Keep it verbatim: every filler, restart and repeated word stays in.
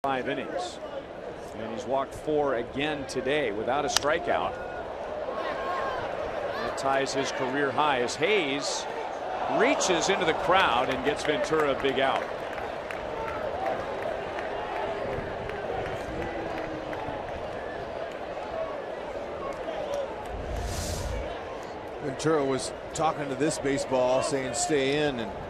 Five innings. And he's walked four again today without a strikeout. That ties his career high as Hayes reaches into the crowd and gets Ventura a big out. Ventura was talking to this baseball saying stay in, and